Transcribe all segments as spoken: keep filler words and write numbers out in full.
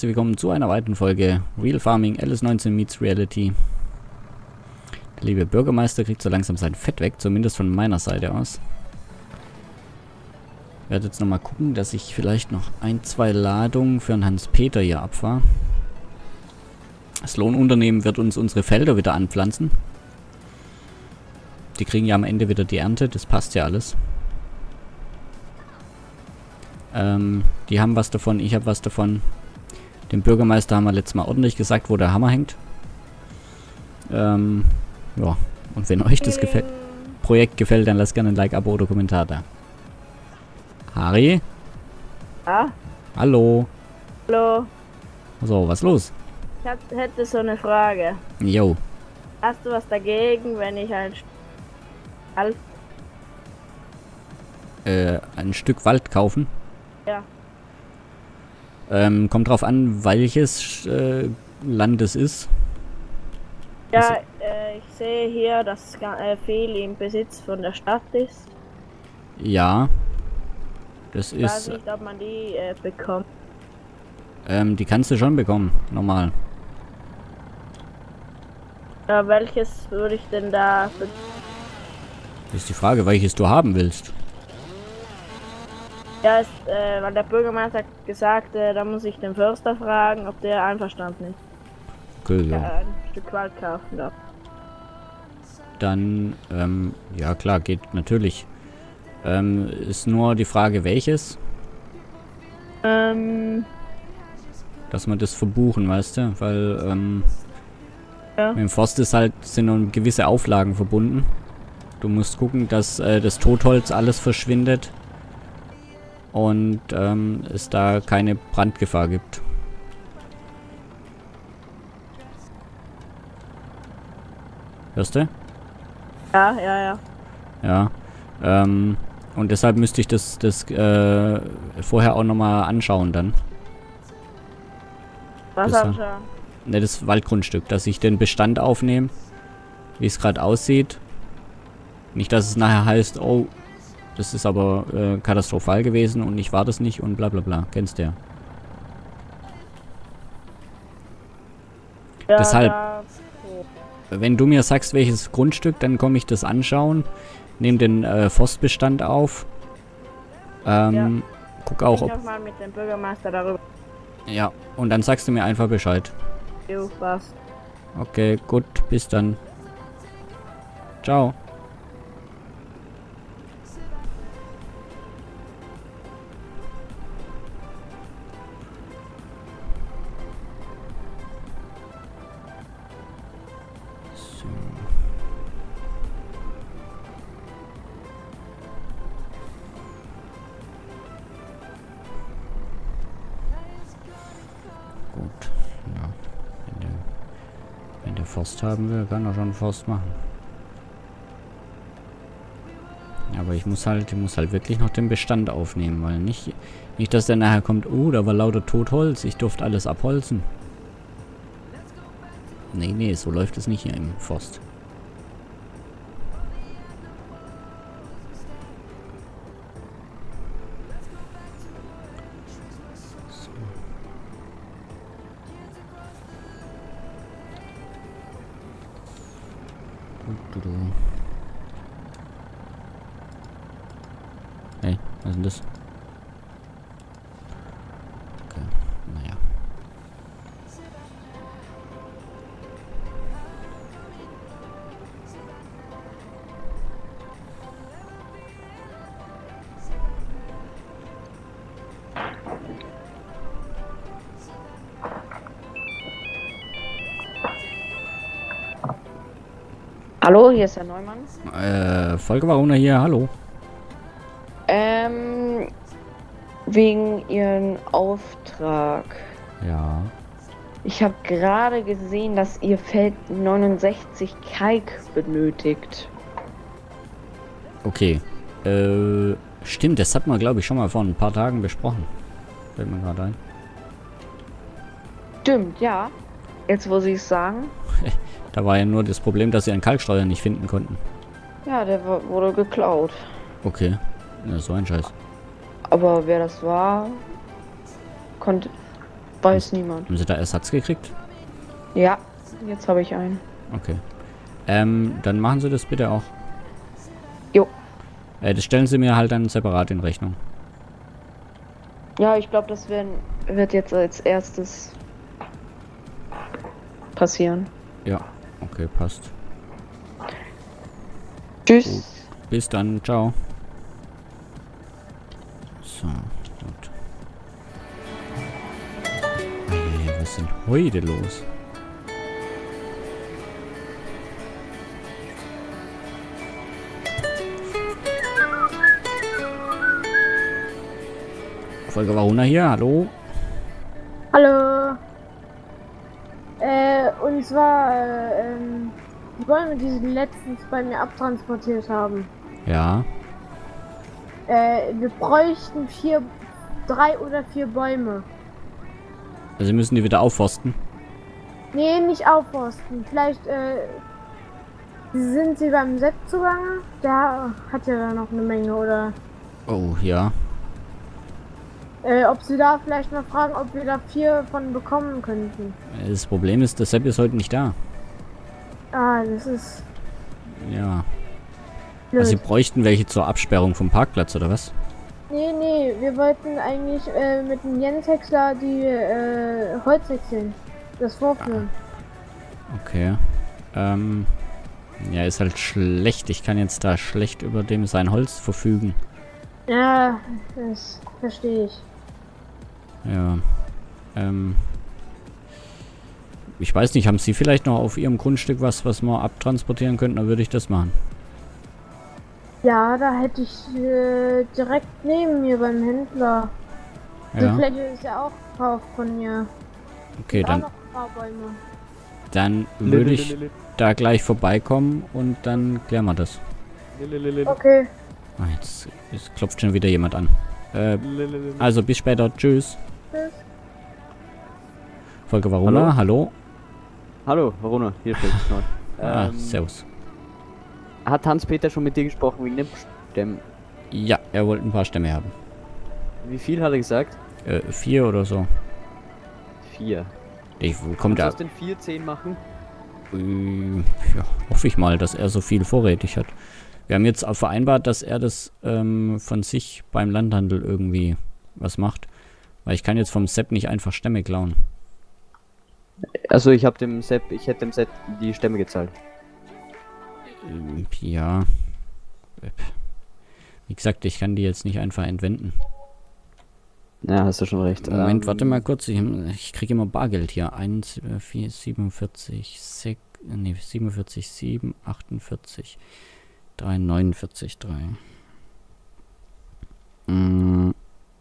willkommen zu einer weiteren Folge Real Farming L S neunzehn meets Reality. Der liebe Bürgermeister kriegt so langsam sein Fett weg, zumindest von meiner Seite aus. Ich werde jetzt nochmal gucken, dass ich vielleicht noch ein, zwei Ladungen für den Hans-Peter hier abfahre. Das Lohnunternehmen wird uns unsere Felder wieder anpflanzen. Die kriegen ja am Ende wieder die Ernte, das passt ja alles. Ähm, die haben was davon, ich habe was davon. Dem Bürgermeister haben wir letztes Mal ordentlich gesagt, wo der Hammer hängt. Ähm, ja, und wenn euch das gefällt, Projekt gefällt, dann lasst gerne ein Like, Abo oder Kommentar da. Harry? Ja? Hallo? Hallo? So, was ist los? Ich hab, hätte so eine Frage. Jo. Hast du was dagegen, wenn ich ein Wald... Äh, ein Stück Wald kaufen? Ja. Ähm, kommt drauf an, welches äh, Land es ist. Ja, Also, äh, ich sehe hier, dass äh, viel im Besitz von der Stadt ist. ja. Das Ich weiß ist... nicht, ob man die äh, bekommt. Ähm, die kannst du schon bekommen, normal. Ja, welches würde ich denn da... be- Das ist die Frage, welches du haben willst. Ja, ist, äh, weil der Bürgermeister hat gesagt, äh, da muss ich den Förster fragen, ob der einverstanden ist. Okay, Ja. ja. Ein Stück Wald kaufen darf. Dann, ähm, ja klar, geht natürlich. Ähm, ist nur die Frage, welches, Ähm, dass wir das verbuchen, weißt du? Weil, ähm, ja. mit dem Forst ist halt, sind noch gewisse Auflagen verbunden. Du musst gucken, dass äh, das Totholz alles verschwindet und ähm, es da keine Brandgefahr gibt. Hörst du? Ja, ja, ja. Ja. Ähm, und deshalb müsste ich das, das äh, vorher auch nochmal anschauen dann. Was Das- anschauen? Ne, das Waldgrundstück, dass ich den Bestand aufnehme, wie es gerade aussieht. Nicht, dass es nachher heißt, oh, das ist aber äh, katastrophal gewesen und ich war das nicht und bla bla bla. Kennst du ja. Ja, Deshalb- da- Wenn du mir sagst, welches Grundstück, dann komme ich das anschauen, nehme den äh, Forstbestand auf. Ähm, guck auch, Ich ob... noch mal mit dem Bürgermeister darüber. Ja, und dann sagst du mir einfach Bescheid. Jo, passt. Okay, gut, bis dann. Ciao. So. Gut, ja. Wenn der, wenn der Forst haben will, kann er schon Forst machen. Aber ich muss halt, ich muss halt wirklich noch den Bestand aufnehmen, weil nicht, nicht, dass der nachher kommt, oh, da war lauter Totholz, ich durfte alles abholzen. Nee, nee, so läuft es nicht hier im Forst. So. Du, du, du. Hey, was ist denn das? Okay, naja. Hallo, hier ist der Neumann. Äh, Volker Waruna hier, hallo. Ähm, wegen Ihren Auftrag. Ja. Ich habe gerade gesehen, dass Ihr Feld neunundsechzig Kalk benötigt. Okay. Äh, stimmt, das hat man, glaube ich, schon mal vor ein paar Tagen besprochen. Fällt mir gerade ein. Stimmt, ja. Jetzt, wo Sie es sagen. Da war ja nur das Problem, dass sie einen Kalksteuer nicht finden konnten. Ja, der wo- wurde geklaut. Okay. Ja, so ein Scheiß. Aber wer das war, konnte... Weiß niemand. Haben Sie da Ersatz gekriegt? Ja, jetzt habe ich einen. Okay. Ähm, dann machen Sie das bitte auch. Jo. Äh, das stellen Sie mir halt dann separat in Rechnung. Ja, ich glaube, das werden, wird jetzt als erstes passieren. Ja, okay, passt. Tschüss. Bis dann, ciao. So, gut. Hey, was ist denn heute los? Volker Waruna hier, hallo. Hallo. Äh, und zwar, äh, ähm, die Bäume, die sie letztens bei mir abtransportiert haben. Ja, Äh, wir bräuchten vier, drei oder vier Bäume. also Sie müssen die wieder aufforsten. Nee, nicht aufforsten. Vielleicht, äh, sind sie beim Sepp zugange? Der hat ja da noch eine Menge, oder? Oh, ja. Äh, ob sie da vielleicht mal fragen, ob wir da vier von bekommen könnten. Das Problem ist, der Sepp ist heute nicht da. Ah, das ist Ja. blöd. Also Sie bräuchten welche zur Absperrung vom Parkplatz, oder was? Nee, nee, wir wollten eigentlich äh, mit dem Jens Häcksler die äh, Holz häckseln. Das vorführen. Okay. Ähm. Ja, ist halt schlecht. Ich kann jetzt da schlecht über dem sein Holz verfügen. Ja, das verstehe ich. Ja. Ähm. Ich weiß nicht, haben Sie vielleicht noch auf Ihrem Grundstück was, was wir abtransportieren könnten? Dann würde ich das machen. Ja, da hätte ich äh, direkt neben mir beim Händler. Die Ja. Fläche ist ja auch gekauft von mir. Okay, Auch dann, noch ein paar Bäume. dann würde ich da gleich vorbeikommen und dann klären wir das. Okay. Ah, jetzt, jetzt klopft schon wieder jemand an. Äh, also bis später. Tschüss. Tschüss. Volker Waruna, hallo. hallo. Hallo, Varuna, hier spricht Nord. Ah, Ähm, servus. Hat Hans-Peter schon mit dir gesprochen wegen dem Stämmen? Ja, er wollte ein paar Stämme haben. Wie viel hat er gesagt? Äh, vier oder so. Vier. Ich, wo kommt Kannst du er? aus den vier, zehn machen? Äh, ja, hoffe ich mal, dass er so viel vorrätig hat. Wir haben jetzt auch vereinbart, dass er das ähm, von sich beim Landhandel irgendwie was macht. Weil ich kann jetzt vom Sepp nicht einfach Stämme klauen. Also ich habe dem Sepp, ich hätte dem Sepp die Stämme gezahlt. Ähm, ja. Wie gesagt, ich kann die jetzt nicht einfach entwenden. Ja, hast du schon recht. Moment, Ähm, warte mal kurz. Ich, ich kriege immer Bargeld hier. eins, vier, siebenundvierzig, sechs, nee, siebenundvierzig, sieben, achtundvierzig, drei, neunundvierzig, drei. Mm.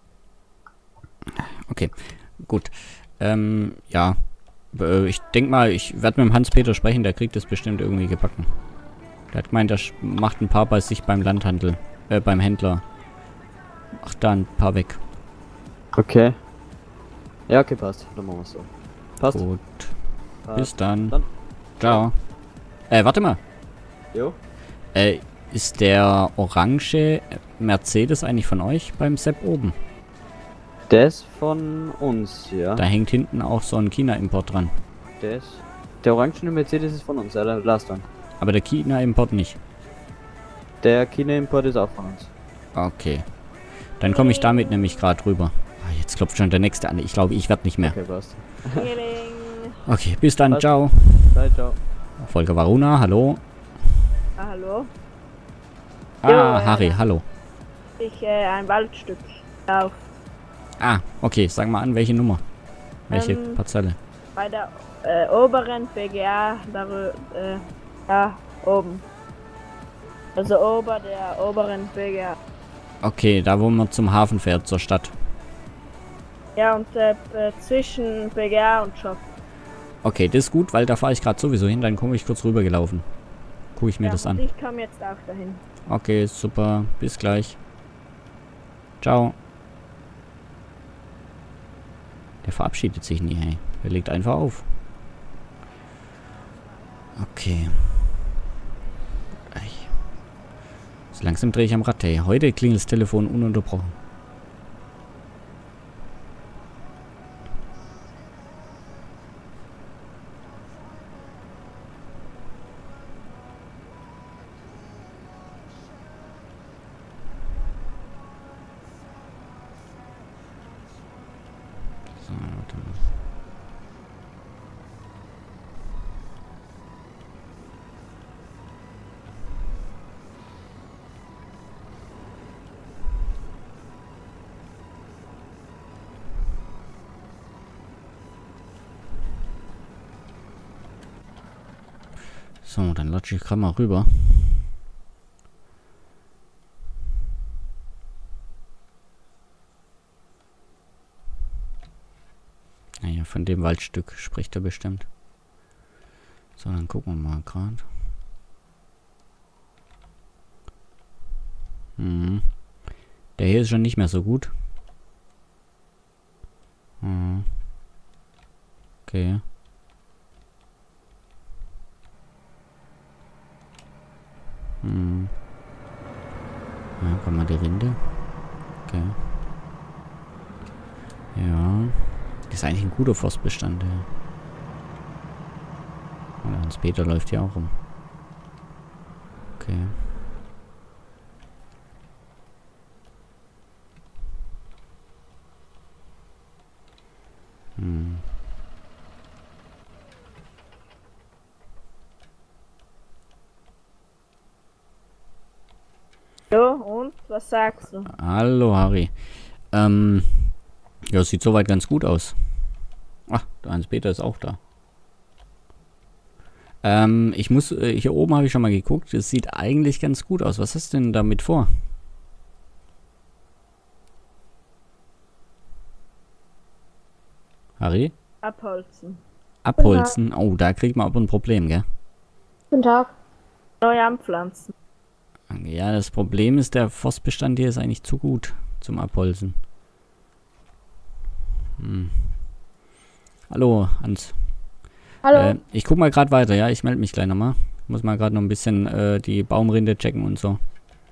Okay, gut. Ähm, ja. Äh, Ich denke mal, ich werde mit dem Hans-Peter sprechen. Der kriegt das bestimmt irgendwie gebacken. Der hat gemeint, der sch- macht ein paar bei sich beim Landhandel. Äh, beim Händler. Macht da ein paar weg. Okay. Ja, okay, passt. Dann machen wir es so. Passt. Gut. Passt. Bis dann. Dann. Ciao. Äh, warte mal. Jo. Äh, ist der orange Mercedes eigentlich von euch beim Sepp oben? Der ist von uns, ja. Da hängt hinten auch so ein China-Import dran. Der ist. Der orangene Mercedes ist von uns, ja, der Last dann. Aber der China-Import nicht. Der China-Import ist auch von uns. Okay. Dann komme ich damit nämlich gerade rüber. Ah, jetzt klopft schon der nächste an. Ich glaube, ich werde nicht mehr. Okay, passt. Healing. Okay, bis dann. Was? Ciao. Ciao, ciao. Volker Waruna, hallo. Ah, hallo. Ah, Jo, äh, Harry, hallo. Ich, äh, ein Waldstück auf. Ah, okay, sag mal an, welche Nummer? Welche Ähm, Parzelle? Bei der äh, oberen B G A, darüber, äh, ja, oben. Also ober der oberen B G A. Okay, da wo man zum Hafen fährt, zur Stadt. Ja, und äh, äh, zwischen B G A und Shop. Okay, das ist gut, weil da fahre ich gerade sowieso hin. Dann komme ich kurz rüber gelaufen. Gucke ich mir Ja, das und an. ich komme jetzt auch dahin. Okay, super. Bis gleich. Ciao. Der verabschiedet sich nie, hey. Der legt einfach auf. Okay. Ei. So langsam drehe ich am Rad, hey. Heute klingelt das Telefon ununterbrochen. So, dann latsche ich gerade mal rüber. Naja, von dem Waldstück spricht er bestimmt. So, dann gucken wir mal gerade. Mhm. Der hier ist schon nicht mehr so gut. Mhm. Okay. Mhm. Ja, kommt mal die Rinde. Okay. Ja. Ist eigentlich ein guter Forstbestand, ja. Und Hans-Peter läuft hier auch rum. Okay. Hm. Ja, und? Was sagst du? Hallo, Harry. Ähm, ja, sieht soweit ganz gut aus. Ach, der Hans-Peter ist auch da. Ähm, ich muss, äh, hier oben habe ich schon mal geguckt. Es sieht eigentlich ganz gut aus. Was hast du denn damit vor? Harry? Abholzen. Abholzen? Oh, da kriegt man aber ein Problem, gell? Guten Tag. Neu anpflanzen. Ja, das Problem ist, der Forstbestand hier ist eigentlich zu gut zum Abholzen. Hm. Hallo, Hans. Hallo. Äh, ich guck mal gerade weiter, ja? Ich melde mich gleich nochmal. Ich muss mal gerade noch ein bisschen äh, die Baumrinde checken und so.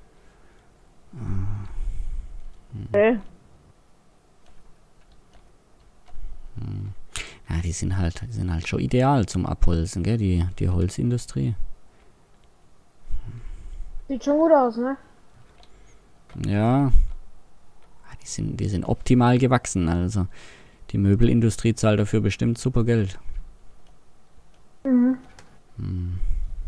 Okay. Hm. Ja, die sind halt, die sind halt schon ideal zum Abholzen, gell? Die, die Holzindustrie. Sieht schon gut aus, ne? Ja. Die sind, die sind optimal gewachsen, also. Die Möbelindustrie zahlt dafür bestimmt super Geld. Mhm. Hm.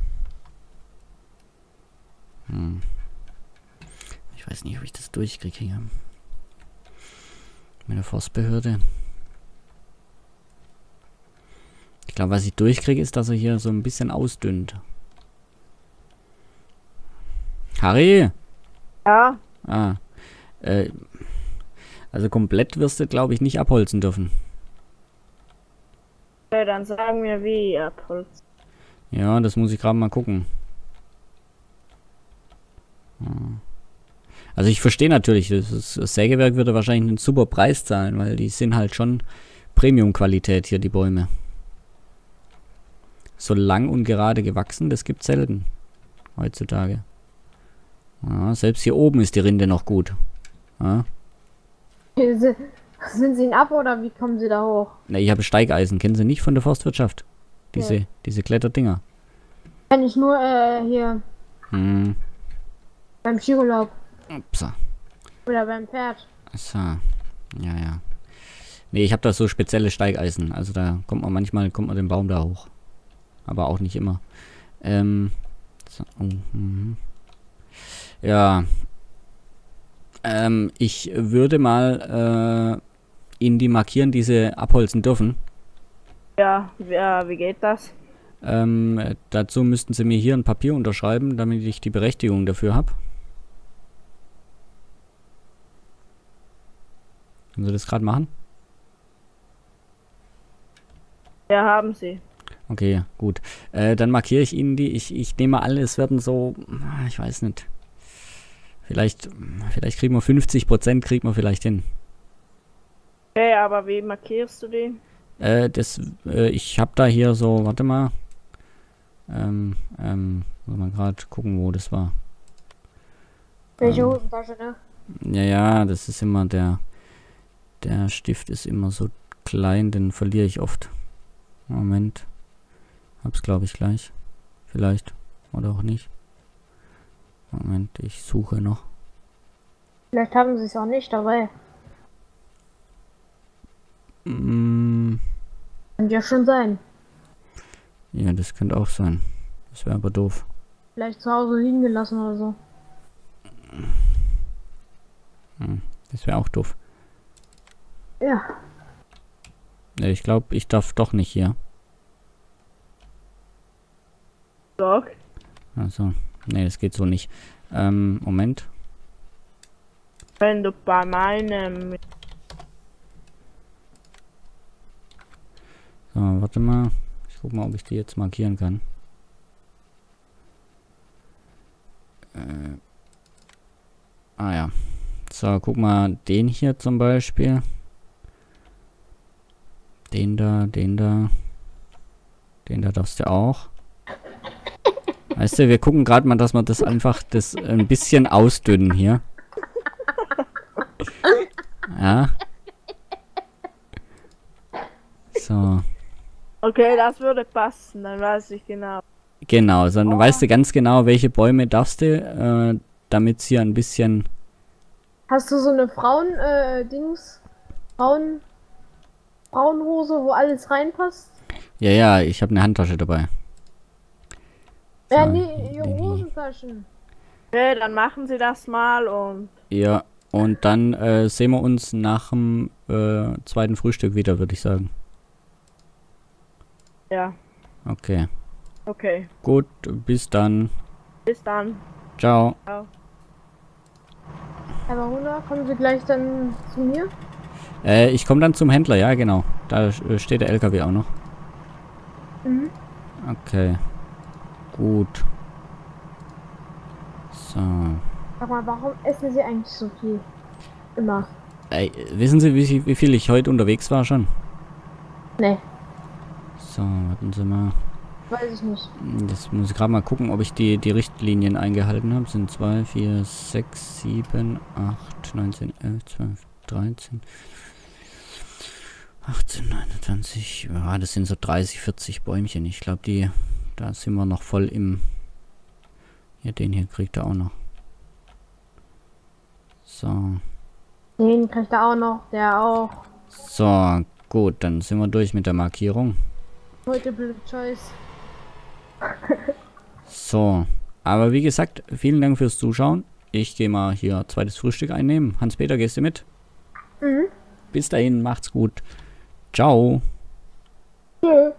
Hm. Ich weiß nicht, ob ich das durchkriege hier. Mit der Forstbehörde. Ich glaube, was ich durchkriege, ist, dass er hier so ein bisschen ausdünnt. Harry? Ja, Ah. Äh, also komplett wirst du, glaube ich, nicht abholzen dürfen. okay, dann sagen wir wie abholzen. Ja, das muss ich gerade mal gucken. Hm. Also ich verstehe natürlich, das, ist, das Sägewerk würde wahrscheinlich einen super Preis zahlen, weil die sind halt schon Premium-Qualität hier, die Bäume. So lang und gerade gewachsen, das gibt's selten. Heutzutage. Ja, selbst hier oben ist die Rinde noch gut. Ja. Sind Sie ein Ab oder wie kommen Sie da hoch? Ne, ich habe Steigeisen. Kennen Sie nicht von der Forstwirtschaft? Diese, Nee. diese Kletterdinger. Kann ich nur äh, hier Hm. beim Skiurlaub Upsa. oder beim Pferd. So. Ja, ja. Nee, ich habe da so spezielle Steigeisen. Also da kommt man manchmal, kommt man den Baum da hoch. Aber auch nicht immer. Ähm. So, oh, mhm. Ja. Ähm, ich würde mal äh, Ihnen die markieren, die Sie abholzen dürfen. Ja, ja, wie geht das? Ähm, dazu müssten Sie mir hier ein Papier unterschreiben, damit ich die Berechtigung dafür habe. Können Sie das gerade machen? Ja, haben Sie. Okay, gut. Äh, dann markiere ich Ihnen die. Ich, ich nehme an, es werden so, ich weiß nicht. Vielleicht, vielleicht kriegen wir fünfzig Prozent, kriegen wir vielleicht hin. Okay, aber wie markierst du die? Äh, das, äh, ich habe da hier so, warte mal. Ähm, ähm, muss man gerade gucken, wo das war. Welche Ähm. Hosentasche, ne? Ja, ja, das ist immer der, der Stift ist immer so klein, den verliere ich oft. Moment. Hab's, glaube ich, gleich. Vielleicht. Oder auch nicht. Moment, ich suche noch. Vielleicht haben Sie es auch nicht dabei. Mm, Könnte ja schon sein. ja, das könnte auch sein. Das wäre aber doof. Vielleicht zu Hause liegen gelassen oder so. Hm, das wäre auch doof. Ja. Ne, ich glaube, ich darf doch nicht hier. Doch. Also, nee, das geht so nicht. Ähm, Moment. Wenn du bei meinem... So, warte mal. Ich guck mal, ob ich die jetzt markieren kann. Äh. Ah ja. So, guck mal, den hier zum Beispiel. Den da, den da. Den da darfst du auch. Weißt du, wir gucken gerade mal, dass wir das einfach das ein bisschen ausdünnen hier. Ja. So. Okay, das würde passen, dann weiß ich genau. Genau, so, dann weißt du ganz genau, welche Bäume darfst du, äh, damit es hier ein bisschen... Hast du so eine Frauen, äh, Dings? Frauen... Frauenhose, wo alles reinpasst? Ja, ja, ich habe eine Handtasche dabei. Ja, So, nee, ihre den hier. Hosentaschen. Okay, dann machen Sie das mal und... Ja, und dann äh, sehen wir uns nach dem äh, zweiten Frühstück wieder, würde ich sagen. Ja, Okay. okay. Gut, bis dann. Bis dann. Ciao. Ciao. Herr Baruna, kommen Sie gleich dann zu mir? Äh, ich komme dann zum Händler, ja, genau. Da äh, steht der L K W auch noch. Mhm. Okay. Gut. So. Sag mal, warum essen Sie eigentlich so viel? Immer. Ey, wissen Sie, wie, viel- wie viel ich heute unterwegs war schon? Nee, So, warten Sie mal. weiß ich nicht. Das muss ich gerade mal gucken, ob ich die, die Richtlinien eingehalten habe. Sind zwei, vier, sechs, sieben, acht, neunzehn, elf, zwölf, dreizehn, achtzehn, neunundzwanzig. Ja, das sind so dreißig, vierzig Bäumchen. Ich glaube, die, da sind wir noch voll im... Ja, den hier kriegt er auch noch. So. Den kriegt er auch noch, der auch. So, gut, dann sind wir durch mit der Markierung. Heute blöde Choice. So, aber wie gesagt, vielen Dank fürs Zuschauen. Ich gehe mal hier zweites Frühstück einnehmen. Hans-Peter, gehst du mit? Mhm. Bis dahin, macht's gut. Ciao. Tschö.